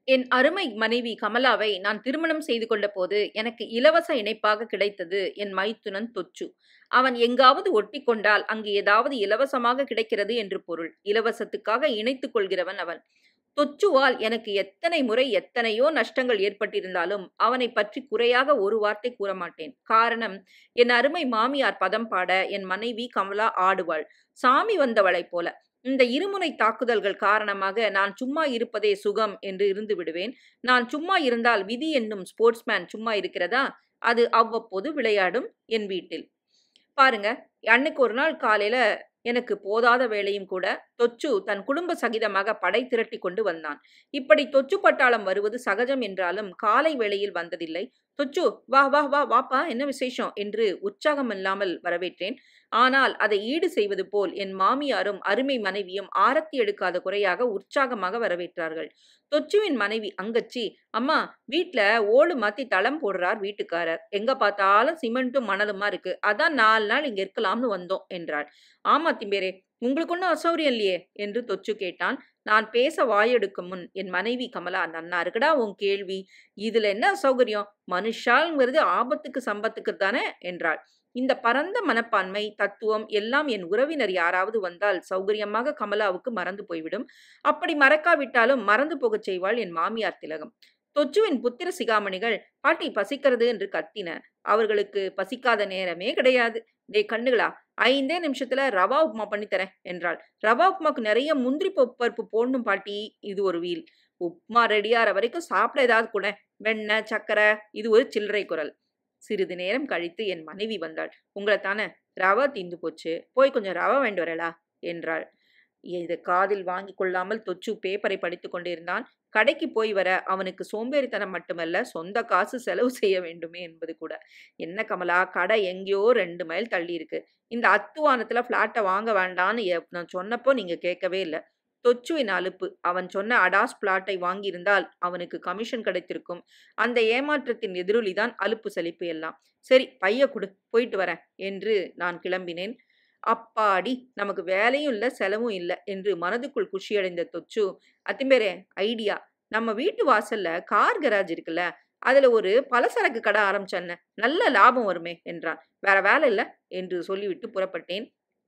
என் அருமை மனைவி கமலாவை நான் திருமணம் செய்து கொண்டபோது எனக்கு இலவச இணைப்பாக கிடைத்தது என் மைத்துனன் தொச்சு. அவன் எங்காவது ஒட்டிக்கொண்டால் அங்கு ஏதாவது இலவசமாக கிடைக்கிறது என்று பொருள். இலவசத்துக்காக இணைத்துக் கொள்கிறவன் அவன். தொச்சுவால் எனக்கு எத்தனை முறை எத்தனையோ நஷ்டங்கள் ஏற்பட்டிருந்தாலும் அவனைப் பற்றி குறையாக ஒரு வார்த்தை கூறமாட்டேன். காரணம், என் அருமை மாமியார் பதம் பாட என் மனைவி கமலா ஆடுவாள். சாமி வந்தவளைப் போல. இந்த இருமுனை தாக்குதல்கள் காரணமாக நான் சும்மா இருப்பதே சுகம் என்று இருந்து விடுவேன். நான் சும்மா இருந்தால் விதி என்னும் ஸ்போர்ட்ஸ்மேன் சும்மா இருக்கிறதா? அது அவ்வப்போது விளையாடும் என் வீட்டில். பாருங்க, அன்னைக்கு ஒரு நாள் காலையில எனக்கு போதாத வேலையும் கூட தொச்சு தன் குடும்ப சகிதமாக படை திரட்டி கொண்டு வந்தான். இப்படி தொச்சு பட்டாளம் வருவது சகஜம் என்றாலும் காலை வேளையில் வந்ததில்லை. தொச்சு, வா வா வா வாப்பா, என்ன விசேஷம் என்று உற்சாகமில்லாமல் வரவேற்றேன். ஆனால் அதை ஈடு செய்வது போல் என் மாமியாரும் அருமை மனைவியும் ஆரத்தி எடுக்காத குறையாக உற்சாகமாக வரவேற்றார்கள். தொச்சுவின் மனைவி அங்கச்சி, அம்மா, வீட்ல ஓடு மாத்தி தளம் போடுறார் வீட்டுக்காரர். எங்க பார்த்தாலும் சிமெண்ட்டும் மணலுமா இருக்கு. அதான் 4 நாள் இங்க இருக்கலாம்னு வந்தோம் என்றாள். ஆமா திம்பேரே, உங்களுக்கு ஒன்றும் அசௌரியம் இல்லையே என்று தொச்சு கேட்டான். நான் பேச வாயெடுக்கும் முன் என் மனைவி கமலா, நன்னா இருக்குடா உன் கேள்வி. இதுல என்ன அசௌகரியம்? மனுஷாங்கிறது ஆபத்துக்கு சம்பத்துக்கு தானே என்றாள். இந்த பரந்த மனப்பான்மை தத்துவம் எல்லாம் என் உறவினர் யாராவது வந்தால் சௌகரியமாக கமலாவுக்கு மறந்து போய்விடும். அப்படி மறக்காவிட்டாலும் மறந்து போகச் செய்வாள் என் மாமியார் திலகம். தொச்சுவின் புத்திர சிகாமணிகள் பாட்டி பசிக்கிறது என்று கத்தின. அவர்களுக்கு பசிக்காத நேரமே கிடையாது. டே கண்ணுகளா, 5 நிமிஷத்துல ரவா உப்புமா பண்ணித்தரேன் என்றாள். ரவா உப்புமாக்கு நிறைய முந்திரி பருப்பு போடணும் பாட்டி, இது ஒரு வீல். உப்புமா ரெடியாகிற வரைக்கும் சாப்பிட ஏதாவது கூட, வெண்ணெய் சக்கரை, இது ஒரு சில்லறை குரல். சிறிது நேரம் கழித்து என் மனைவி வந்தாள். உங்களைத்தானே, ரவா தீந்து போச்சு, போய் கொஞ்சம் ரவா வாங்கிட்டு வரலா என்றாள். இதை காதில் வாங்கி கொள்ளாமல் தொச்சு பேப்பரை படித்து கொண்டிருந்தான். கடைக்கு போய் வர அவனுக்கு சோம்பேறித்தனம் மட்டுமல்ல, சொந்த காசு செலவு செய்ய வேண்டுமே என்பது கூட. என்ன கமலா, கடை எங்கேயோ 2 மைல் தள்ளி இருக்கு. இந்த அத்துவானத்துல பிளாட்டை வாங்க வேண்டான்னு நான் சொன்னப்போ நீங்க கேட்கவே இல்லை. தொச்சுவின் அலுப்பு. அவன் சொன்ன அடாஸ் பிளாட்டை வாங்கியிருந்தால் அவனுக்கு கமிஷன் கிடைத்திருக்கும். அந்த ஏமாற்றத்தின் எதிரொலிதான் அலுப்பு சலிப்பு எல்லாம். சரி, பைய கொடு, போயிட்டு வரேன் என்று நான் கிளம்பினேன். அப்பாடி, நமக்கு வேலையும் இல்லை செலவும் இல்லை என்று மனதுக்குள் குஷியடைந்த தொச்சு, அத்திம்பேரே, ஐடியா, நம்ம வீட்டு வாசல்ல கார் கராஜ் இருக்குல்ல, அதுல ஒரு பலசரக்கு கடை ஆரம்பிச்சேன்ன, நல்ல லாபம் வருமே என்றான். வேற வேலை இல்லை என்று சொல்லிவிட்டு புறப்பட்டேன்.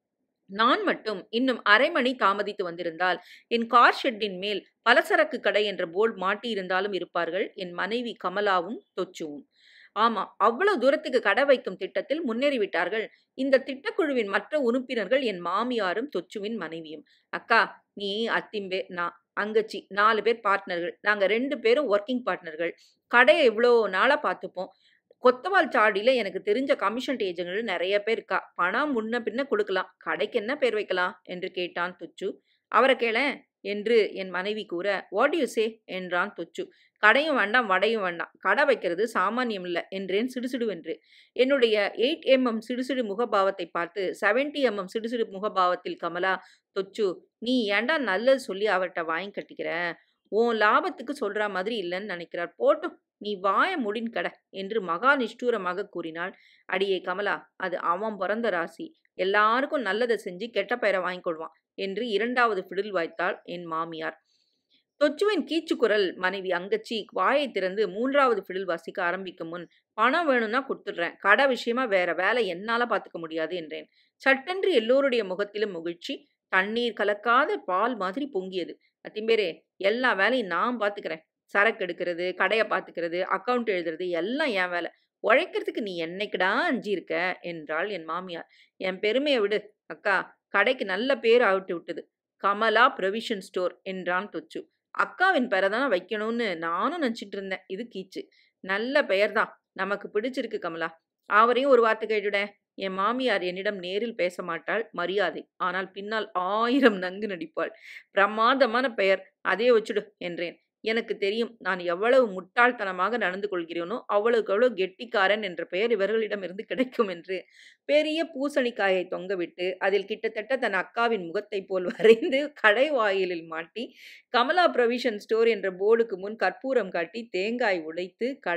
நான் மட்டும் இன்னும் அரை மணி தாமதித்து வந்திருந்தால் என் கார் ஷெட்டின் மேல் பலசரக்கு கடை என்ற போர்டு மாட்டியிருந்தாலும் இருப்பார்கள் என் மனைவி கமலாவும் தொச்சுவும். ஆமா, அவ்வளவு தூரத்துக்கு கடை வைக்கும் திட்டத்தில் முன்னேறிவிட்டார்கள். இந்த திட்டக்குழுவின் மற்ற உறுப்பினர்கள் என் மாமியாரும் தொச்சுவின் மனைவியும். அக்கா, நீ, அத்திம்பே, நான், அங்கச்சி, 4 பேர் பார்ட்னர்கள். நாங்க 2 பேரும் ஒர்க்கிங் பார்ட்னர்கள். கடையை இவ்வளோ நாளா பார்த்துப்போம். கொத்தவால் சாடியில எனக்கு தெரிஞ்ச கமிஷன் ஏஜென்ட்கள் நிறைய பேர் இருக்கா. பணம் முன்ன பின்ன கொடுக்கலாம். கடைக்கு என்ன பேர் வைக்கலாம் என்று கேட்டான் தொச்சு. அவரை கேளேன் என்று என் மனைவி கூற, வாட் யூ சே என்றான் தொச்சு. கடையும் வேண்டாம் வடையும் வேண்டாம், கடை வைக்கிறது சாமானியம் இல்லை என்றேன் சிடுசிடுவென்று. என்னுடைய 8mm சிடுசிடு முகபாவத்தை பார்த்து 70mm சிடுசிடு முகபாவத்தில் கமலா, தொச்சு, நீ ஏண்டா நல்லது சொல்லி அவர்கிட்ட வாங்கி கட்டிக்கிற? உன் லாபத்துக்கு சொல்ற மாதிரி இல்லைன்னு நினைக்கிறார். போட்டும், நீ வாய முடின் கடை என்று மகா நிஷ்டூரமாக கூறினாள். அடியே கமலா, அது அவன் பிறந்த ராசி. எல்லாருக்கும் நல்லதை செஞ்சு கெட்ட பெயரை வாங்கி கொள்வான் என்று 2வது பிடில் வாய்த்தாள் என் மாமியார். தொச்சுவின் கீச்சு குரல் மனைவி அங்கச்சி வாயை திறந்து 3வது பிடில் வாசிக்க ஆரம்பிக்கும் முன், பணம் வேணும்னா கொடுத்துடுறேன், கடை விஷயமா வேற வேலை என்னால பார்த்துக்க முடியாது என்றேன். சட்டென்று எல்லோருடைய முகத்திலும் மகிழ்ச்சி. தண்ணீர் கலக்காத பால் மாதிரி பொங்கியது. அத்திம்பேரே, எல்லா வேலையும் நான் பார்த்துக்கிறேன். சரக்கு எடுக்கிறது, கடையை பார்த்துக்கிறது, அக்கவுண்ட் எழுதுறது எல்லாம் என் வேலை. உழைக்கிறதுக்கு நீ என்னைக்குடா அஞ்சிருக்க என்றாள் என் மாமியார். என் பெருமையை விடு அக்கா, கடைக்கு நல்ல பேர் ஆவிட்டு விட்டது. கமலா ப்ரொவிஷன் ஸ்டோர் என்றான் தொச்சு. அக்காவின் பெயரை தானே வைக்கணும்னு நானும் நினச்சிட்டு இருந்தேன். இது கீச்சு. நல்ல பெயர் தான், நமக்கு பிடிச்சிருக்கு கமலா. அவரையும் ஒரு வார்த்தை கேட்டுடேன். என் மாமியார் என்னிடம் நேரில் பேச மாட்டாள், மரியாதை. ஆனால் பின்னால் 1000 நங்கு நடிப்பாள். பிரமாதமான பெயர், அதே வச்சுடு என்றேன். எனக்கு தெரியும், நான் எவ்வளவு முட்டாள்தனமாக நடந்து கொள்கிறேனோ அவ்வளவுக்கு அவ்வளவு கெட்டிக்காரன் என்ற பெயர் இவர்களிடமிருந்து கிடைக்கும் என்று. பெரிய பூசணிக்காயை தொங்கவிட்டு அதில் கிட்டத்தட்ட தன் அக்காவின் முகத்தை போல் வரைந்து கடை வாயிலில் மாட்டி கமலா ப்ரொவிஷன் ஸ்டோர் என்ற போர்டுக்கு முன் கற்பூரம் காட்டி தேங்காய் உடைத்து கடை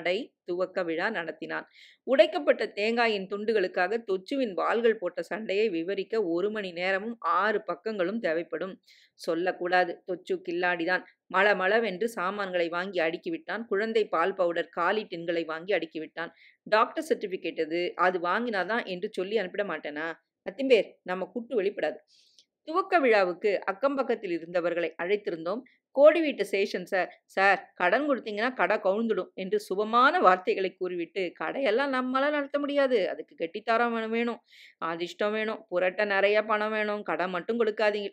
துவக்க விழா நடத்தினான். உடைக்கப்பட்ட தேங்காயின் துண்டுகளுக்காக தொச்சுவின் வாள்கள் போட்ட சண்டையை விவரிக்க 1 மணி நேரமும் 6 பக்கங்களும் தேவைப்படும். சொல்லக்கூடாது, தொச்சு கில்லாடிதான். மளமளவென்று சாமான்களை வாங்கி அடுக்கிவிட்டான். குழந்தை பால் பவுடர் காலி டின்களை வாங்கி அடுக்கிவிட்டான். டாக்டர் சர்டிபிகேட் அது வாங்கினாதான் என்று சொல்லி அனுப்பிட மாட்டேனா? அத்திம்பேர், நம்ம கூட்டு வெளிப்படாது. துவக்க விழாவுக்கு அக்கம் பக்கத்தில் இருந்தவர்களை அழைத்திருந்தோம். கோடி வீட்டு சேஷன் சார், சார் கடன் கொடுத்தீங்கன்னா கடை கவுந்துடும் என்று சுபமான வார்த்தைகளை கூறிவிட்டு, கடையெல்லாம் நம்மளால நடத்த முடியாது, அதுக்கு கெட்டித்தாரம் வேணும், அதிர்ஷ்டம் வேணும், புரட்ட நிறைய பணம் வேணும், கடை மட்டும் கொடுக்காதீங்க.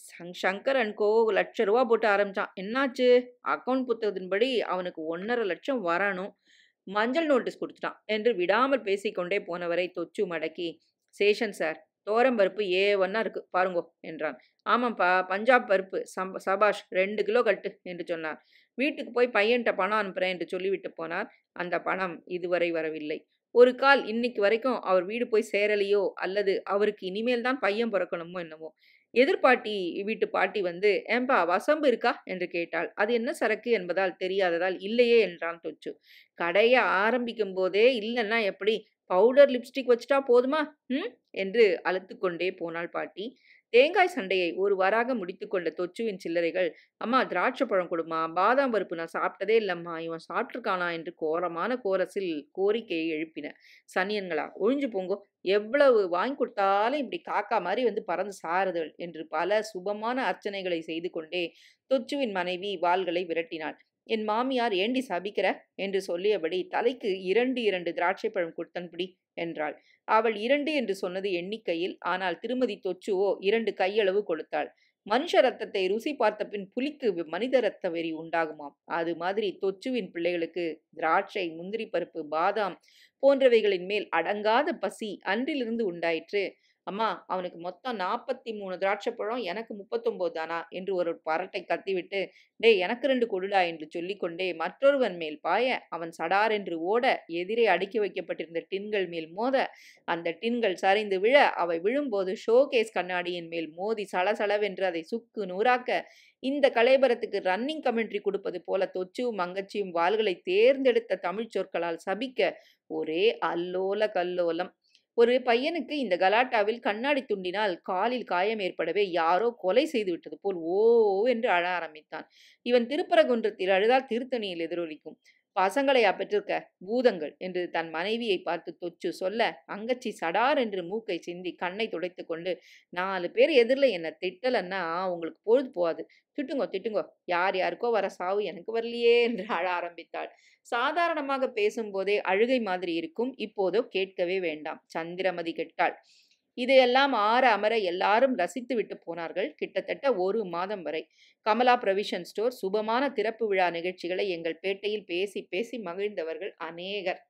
சங்கர் அண்ட் கோ ₹1,00,000 போட்டு ஆரம்பிச்சான். என்னாச்சு? அக்கவுண்ட் புத்தகத்தின்படி அவனுக்கு 1,50,000 வரணும். மஞ்சள் நோட்டீஸ் கொடுத்துட்டான் என்று விடாமல் பேசிக்கொண்டே போனவரை தொச்சு மடக்கி, சேஷன் சார், பருப்பு A1 இருக்கு பாருங்கோ என்றான். ஆமாப்பா, பஞ்சாப் பருப்பு, சபாஷ், 2 கிலோ கட்டு என்று சொன்னார். வீட்டுக்கு போய் பையன்கிட்ட பணம் அனுப்புறேன் என்று சொல்லிவிட்டு போனார். அந்த பணம் இதுவரை வரவில்லை. ஒரு கால் இன்னைக்கு வரைக்கும் அவர் வீடு போய் சேரலையோ, அல்லது அவருக்கு இனிமேல் தான் பையன் பிறக்கணுமோ என்னமோ. எதிர்பாட்டி வீட்டு பாட்டி வந்து, ஏம்பா வசம்பு இருக்கா என்று கேட்டாள். அது என்ன சரக்கு என்பதால் தெரியாததால் இல்லையே என்றான் தொச்சு. கடைய ஆரம்பிக்கும் போதே இல்லைன்னா எப்படி? பவுடர் லிப்ஸ்டிக் வச்சுட்டா போதுமா? என்று அழுத்துக்கொண்டே போனாள் பாட்டி. தேங்காய் சண்டையை ஒரு வாராக முடித்துக்கொண்ட தொச்சுவின் சில்லறைகள், அம்மா திராட்சை பழம் கொடுமா, பாதாம் பருப்பு நான் சாப்பிட்டதே இல்லம்மா, இவன் சாப்பிட்ருக்கானா என்று கோரமான கோரஸில் கோரிக்கையை எழுப்பின. சனியன்களா, ஒழிஞ்சு போங்கோ, எவ்வளவு வாங்கி கொடுத்தாலும் இப்படி காக்கா மாதிரி வந்து பறந்து சாறுதல் என்று பல சுபமான அர்ச்சனைகளை செய்து கொண்டே தொச்சுவின் மனைவி வாள்களை விரட்டினாள். என் மாமியார் ஏண்டி சபிக்கிற என்று சொல்லியபடி தலைக்கு 2 திராட்சை பழம் கொடுத்தன்படி என்றாள். அவள் 2 என்று சொன்னது எண்ணிக்கையில், ஆனால் திருமதி தொச்சுவோ 2 கையளவு கொடுத்தாள். மனுஷ ரத்தத்தை ருசி பார்த்த பின் புலிக்கு மனித ரத்த வெறி உண்டாகுமாம். அது மாதிரி தொச்சுவின் பிள்ளைகளுக்கு திராட்சை, முந்திரி பருப்பு, பாதாம் போன்றவைகளின் மேல் அடங்காத பசி அன்றிலிருந்து உண்டாயிற்று. அம்மா, அவனுக்கு மொத்தம் 43 திராட்சை பழம், எனக்கு 39 தானா என்று ஒரு பரட்டை கத்திவிட்டு, டேய் எனக்கு 2 கொடுடா என்று சொல்லிக்கொண்டே மற்றொருவன் மேல் பாய, அவன் சடார் என்று ஓட, எதிரே அடுக்கி வைக்கப்பட்டிருந்த டின்கள் மேல் மோத, அந்த டின்கள் சரிந்து விழ, அவை விழும்போது ஷோகேஸ் கண்ணாடியின் மேல் மோதி சளசளவென்று அதை சுக்கு நூறாக்க, இந்த கலைபரத்துக்கு ரன்னிங் கமெண்ட்ரி கொடுப்பது போல தொச்சுவும் அங்கச்சியும் வாள்களை தேர்ந்தெடுத்த தமிழ் சொற்களால் சபிக்க, ஒரே அல்லோல கல்லோலம். ஒரு பையனுக்கு இந்த கலாட்டாவில் கண்ணாடி துண்டினால் காலில் காயம் ஏற்படவே யாரோ கொலை செய்து விட்டது போல் ஓ என்று அழ ஆரம்பித்தான். இவன் திருப்பரங்குன்றத்தில் அழுதால் திருத்தணியில் எதிரொலிக்கும். பசங்களையா பெற்றிருக்க, பூதங்கள் என்று தன் மனைவியை பார்த்து தொச்சு சொல்ல, அங்கச்சி சடார் என்று மூக்கை சிந்தி கண்ணை துடைத்து கொண்டு, 4 பேர் எதிரில் என்ன திட்டலன்னா உங்களுக்கு பொழுது போகாது, திட்டுங்கோ திட்டுங்கோ, யார் யாருக்கோ வர சாவு எனக்கு வரலையே என்று அழ ஆரம்பித்தாள். சாதாரணமாக பேசும்போதே அழுகை மாதிரி இருக்கும், இப்போதோ கேட்கவே வேண்டாம். சந்திரமதி கெட்டாள். இதையெல்லாம் ஆற அமர எல்லாரும் ரசித்து விட்டு போனார்கள். கிட்டத்தட்ட 1 மாதம் வரை. கமலா ப்ரொவிஷன் ஸ்டோர் சுபமான திறப்பு விழா நிகழ்ச்சிகளை எங்கள் பேட்டையில் பேசி பேசி மகிழ்ந்தவர்கள் அநேகர்.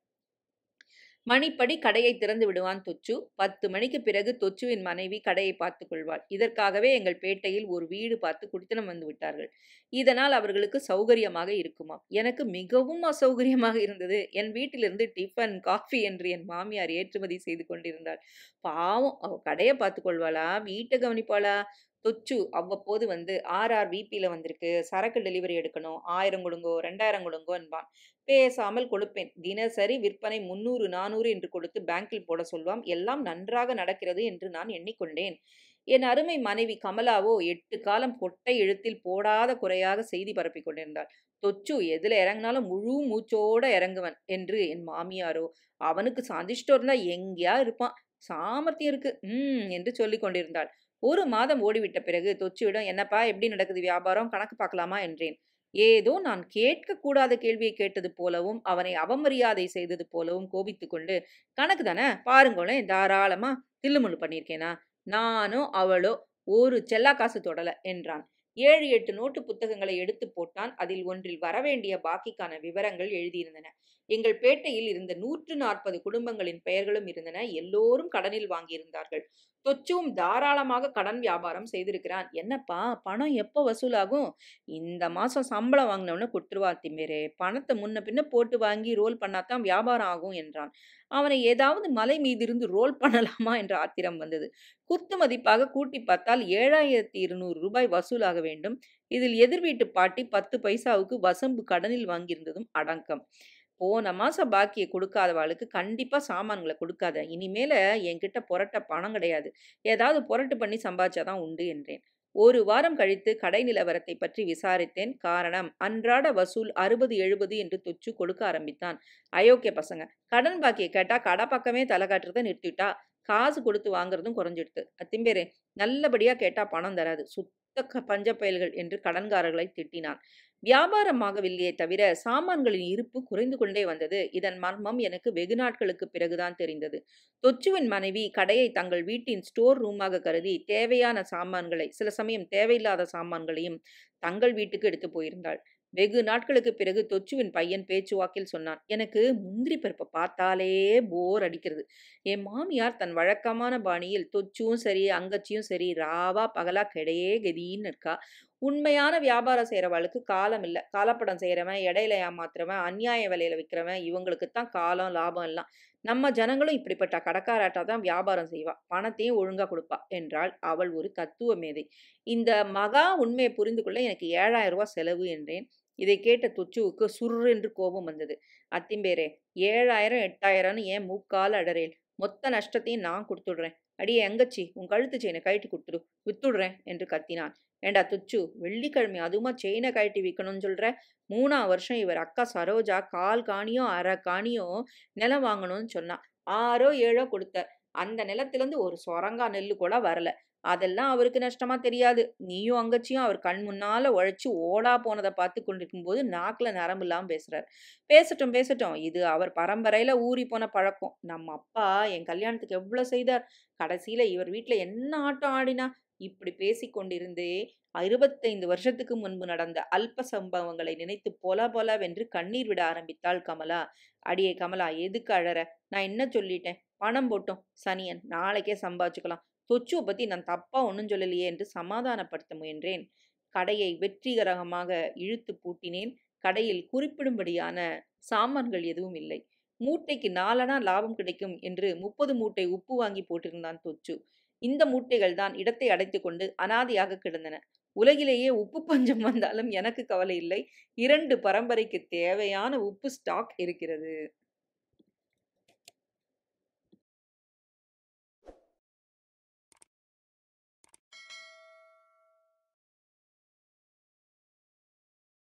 மணிப்படி கடையை திறந்து விடுவான் தொச்சு. 10 மணிக்கு பிறகு தொச்சுவின் மனைவி கடையை பார்த்துக் கொள்வாள். இதற்காகவே எங்கள் பேட்டையில் ஒரு வீடு பார்த்து குடித்தனம் வந்து விட்டார்கள். இதனால் அவர்களுக்கு சௌகரியமாக இருக்குமாம். எனக்கு மிகவும் அசௌகரியமாக இருந்தது. என் வீட்டிலிருந்து டிஃபன், காஃபி என்று என் மாமியார் ஏற்றுமதி செய்து கொண்டிருந்தாள். பாவம், அவ கடையை பார்த்து கொள்வாளா, வீட்டை கவனிப்பாளா? தொச்சு அவ்வப்போது வந்து RRVPல வந்திருக்கு, சரக்கு டெலிவரி எடுக்கணும், 1000 கொடுங்கோ, 2000 கொடுங்கோ என்பான். பேசாமல் கொடுப்பேன். தினசரி விற்பனை 300, 400 என்று கொடுத்து பேங்கில் போட சொல்வான். எல்லாம் நன்றாக நடக்கிறது என்று நான் எண்ணிக்கொண்டேன். என் அருமை மனைவி கமலாவோ 8 காலம் கொட்டை எழுத்தில் போடாத குறையாக செய்தி பரப்பிக் கொண்டிருந்தாள். தொச்சு எதுல இறங்கினாலும் முழு மூச்சோட இறங்குவன் என்று என் மாமியாரோ, அவனுக்கு சந்திஷ்டம் இருந்தா எங்கேயா இருப்பான், சாமர்த்தியம் இருக்கு என்று சொல்லிக் கொண்டிருந்தாள். 1 மாதம் ஓடிவிட்ட பிறகு தொச்சுவிடம், என்னப்பா எப்படி நடக்குது வியாபாரம், கணக்கு பார்க்கலாமா என்றேன். ஏதோ நான் கேட்கக்கூடாத கேள்வியை கேட்டது போலவும் அவனை அவமரியாதை செய்தது போலவும் கோபித்து கொண்டு, கணக்கு தானே பாருங்களேன், தாராளமா தில்லுமுள்ளு பண்ணியிருக்கேனா, நானோ அவளோ ஒரு செல்லா காசு தொடல என்றான். 7, 8 நோட்டு புத்தகங்களை எடுத்து போட்டான். அதில் ஒன்றில் வரவேண்டிய பாக்கிக்கான விவரங்கள் எழுதியிருந்தன. எங்கள் பேட்டையில் இருந்த 140 குடும்பங்களின் பெயர்களும் இருந்தன. எல்லோரும் கடனில் வாங்கியிருந்தார்கள். தொச்சுவும் தாராளமாக கடன் வியாபாரம் செய்திருக்கிறான். என்னப்பா, பணம் எப்போ வசூலாகும்? இந்த மாசம் சம்பளம் வாங்கினவன கொடுத்துருவா திம்மேரே, பணத்தை முன்ன பின்ன போட்டு வாங்கி ரோல் பண்ணாதான் வியாபாரம் ஆகும் என்றான். அவனை ஏதாவது மலை மீதிருந்து ரோல் பண்ணலாமா என்ற ஆத்திரம் வந்தது. குத்து மதிப்பாக கூட்டி பார்த்தால் 7200 வசூலாக வேண்டும். இதில் எதிர் வீட்டு பாட்டி 10 பைசாவுக்கு வசம்பு கடனில் வாங்கியிருந்ததும் அடக்கம். போன மாசம் பாக்கிய குடுக்காதவாளுக்கு கண்டிப்பா சாமான்கள குடுக்காத. இனிமேல என்கிட்ட புரட்ட பணம் கிடையாது. ஏதாவது புரட்டு பண்ணி சம்பாதிச்சா தான் உண்டு என்றேன். 1 வாரம் கழித்து கடை நிலவரத்தை பற்றி விசாரித்தேன். காரணம் அன்றாட வசூல் 60, 70 என்று தொச்சு கொடுக்க ஆரம்பித்தான். அயோக்கிய பசங்க. கடன் பாக்கிய கேட்டா கடை பக்கமே தல காட்டுறத நிறுத்திட்டா. காசு கொடுத்து வாங்குறதும் குறைஞ்சிடுத்து. அத்திம்பேரே, நல்லபடியா கேட்டா பணம் தராது. சுத்த பஞ்ச பயல்கள் என்று கடன்காரர்களை திட்டினான். வியாபாரமாகவில்லையே தவிர சாமான்களின் இருப்பு குறைந்து கொண்டே வந்தது. இதன் மர்மம் எனக்கு வெகு நாட்களுக்கு பிறகுதான் தெரிந்தது. தொச்சுவின் மனைவி கடையை தங்கள் வீட்டின் ஸ்டோர் ரூமாக கருதி தேவையான சாமான்களை, சில சமயம் தேவையில்லாத சாமான்களையும் தங்கள் வீட்டுக்கு எடுத்து போயிருந்தாள். வெகு நாட்களுக்கு பிறகு தொச்சுவின் பையன் பேச்சுவாக்கில் சொன்னான். எனக்கு முந்திரி பருப்பை பார்த்தாலே போர் அடிக்கிறது. என் மாமியார் தன் வழக்கமான பாணியில் தொச்சும் சரி அங்கச்சியும் சரி ராவா பகலா கிடையே கதின்னு இருக்கா. உண்மையான வியாபாரம் செய்கிறவளுக்கு காலம் இல்லை. காலப்படம் செய்கிறவன், இடையில ஏமாத்துறவன், அநியாய விலையில விற்கிறவன், இவங்களுக்கு தான் காலம் லாபம் எல்லாம். நம்ம ஜனங்களும் இப்படிப்பட்ட கடைக்காராட்டா தான் வியாபாரம் செய்வா. பணத்தையும் ஒழுங்கா கொடுப்பா என்றாள் அவள் ஒரு தத்துவ மேதை. இந்த மகா உண்மையை புரிந்து கொள்ள எனக்கு 7,000 செலவு என்றேன். இதை கேட்ட தொச்சுவுக்கு சுர்ரென்று கோபம் வந்தது. அத்திம்பேரே, 7,000 8,000ன்னு ஏன் மூக்கால அடறேன்? மொத்த நஷ்டத்தையும் நான் கொடுத்துடுறேன். அடியே எங்கச்சி, உன் கழுத்து செயினை கழட்டி கொடுத்துடு, வித்துடுறேன் என்று கத்தினான். ஏண்டா துச்சு, வெள்ளிக்கிழமை அதுவுமா செயினை கழட்டி விற்கணும்னு சொல்ற? 3ஆம் வருஷம் இவர் அக்கா சரோஜா கால் காணியோ அரை காணியோ நிலம் வாங்கணும்னு சொன்னா. 6ஓ 7ஓ கொடுத்தார். அந்த நிலத்திலிருந்து ஒரு சொரங்கா நெல்லு கூட வரல. அதெல்லாம் அவருக்கு நஷ்டமா தெரியாது. நீயும் அங்கச்சியும் அவர் கண் முன்னால உழைச்சு ஓடா போனதை பார்த்து கொண்டிருக்கும் போது நாக்குல நரம்பு இல்லாம பேசுறார். பேசட்டும் பேசட்டும், இது அவர் பரம்பரையில ஊறி போன பழக்கம். நம்ம அப்பா என் கல்யாணத்துக்கு எவ்வளவு செய்தார். கடைசியில இவர் வீட்டுல என்ன ஆட்டம் ஆடினா. இப்படி பேசிக்கொண்டிருந்தே 25 வருஷத்துக்கு முன்பு நடந்த அல்ப சம்பவங்களை நினைத்து பொல பொலவென்று கண்ணீர் விட ஆரம்பித்தாள் கமலா. அடியே கமலா, எதுக்கு அழற? நான் என்ன சொல்லிட்டேன்? பணம் போட்டோம், சனியன், நாளைக்கே சம்பாதிச்சுக்கலாம். தொச்சுவை பத்தி நான் தப்பா ஒன்னும் சொல்லலையே என்று சமாதானப்படுத்த முயன்றேன். கடையை வெற்றிகரமாக இழுத்து பூட்டினேன். கடையில் குறிப்பிடும்படியான சாமான்கள் எதுவும் இல்லை. மூட்டைக்கு 4 லாபம் கிடைக்கும் என்று 30 மூட்டை உப்பு வாங்கி போட்டிருந்தான் தொச்சு. இந்த மூட்டைகள் தான் இடத்தை அடைத்துக் கொண்டு அனாதையாக கிடந்தன. உலகிலேயே உப்பு பஞ்சம் வந்தாலும் எனக்கு கவலை இல்லை. 2 பரம்பரைக்கு தேவையான உப்பு ஸ்டாக் இருக்கிறது.